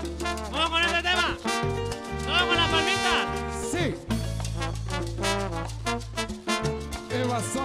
Vamos con este tema. Vamos con las palmitas. Sí. Evasón.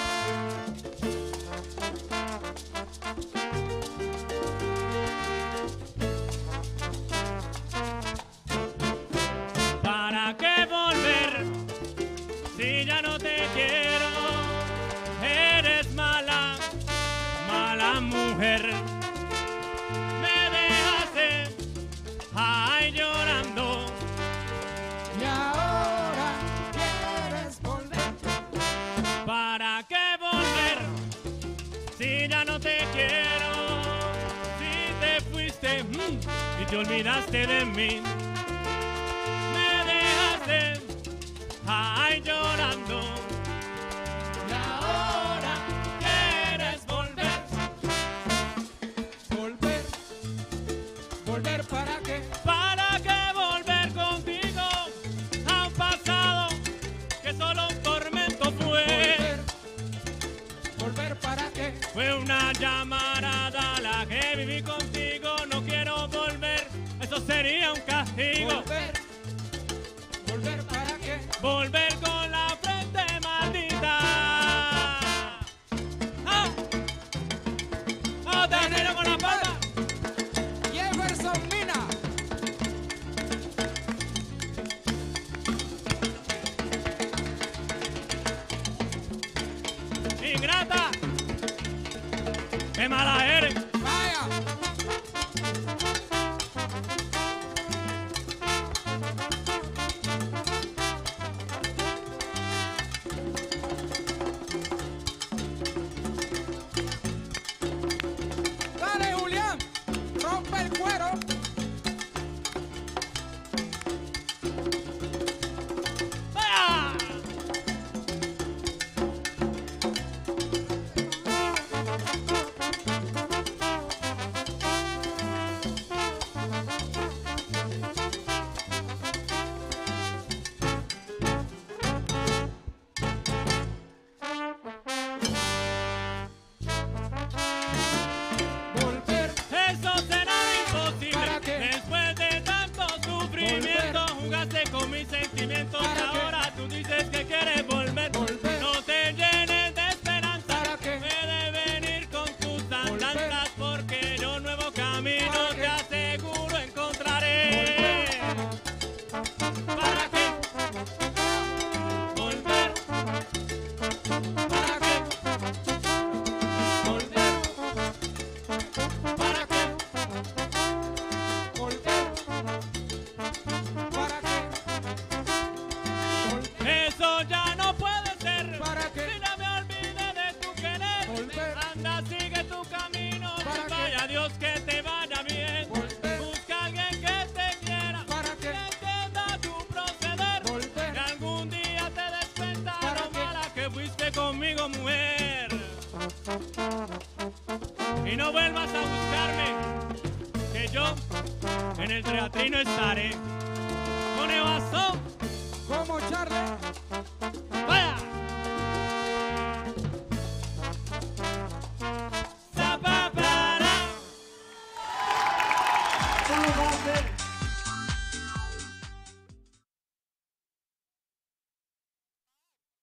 ¿Para qué volver si ya no te quiero? Eres mala, mala mujer. Me dejaste, ay, llorando. Y ahora quieres volver. ¿Para qué volver si ya no te quiero? Si te fuiste y te olvidaste de mí. Me dejaste, ay, llorando. Y ahora ¿Quieres volver? volver. ¿Volver para qué? ¿Para qué volver contigo a un pasado que solo un tormento fue? Volver. ¿Volver para qué? Fue una llamarada la que viví contigo. No quiero volver, eso sería un castigo. Volver. ¿Volver para qué? Volver con la frente maldita. ¡Ah! ¡Ah, termino con la palma! Jefferson Mina. ¡Ingrata! ¡Qué mala eres! Vaya. Dale, Julián. Rompe el cuero. ¡Vaya! Volver. Eso será imposible. ¿Para qué? Después de tanto sufrimiento, jugaste con mis sentimientos. ¿Para qué? Ahora tú dices que quieres volver. Volver. No te llenes de esperanza. ¿Para qué? Puede venir con tus andanzas, porque yo nuevo camino ¿Para te qué? aseguro encontraré. ¿Para qué? Volver. ¿Para qué? Volver. ¿Para qué? Volver. ¿Para qué? Volver. Eso ya no puede ser. ¿Para qué? Si ya me olvidé de tu querer. Volver. Anda, sigue tu camino. ¿Para qué? Vaya Dios, que te vaya bien. Volver. Busca a alguien que te quiera. ¿Para Que qué? entienda tu proceder. Volver. Que algún día te des cuenta ¿Para lo qué? mala que fuiste conmigo, mujer. Y no vuelvas a buscarme, que yo en el teatrino estaré con Evasón. Como Charlie.